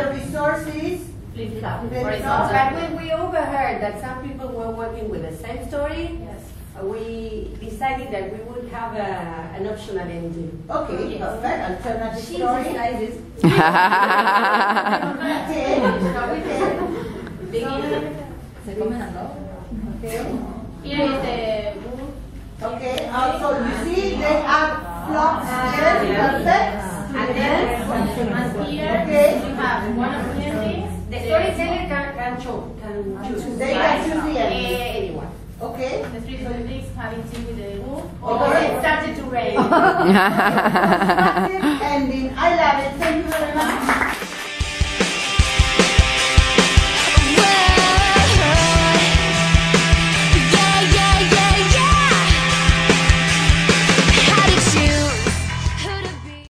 the resources. But when we overheard that some people were working with the same story, we decided that we would have an optional ending. Okay, perfect. Alternative story. Here is the book. Okay, so you see they are flocks here, perfect. And here we have one opportunity. The storyteller can choose. They can choose the ending. Anyone. Okay. The three colleagues having tea with the book. Because it started to rain. Ending. I love it. Thank you very much.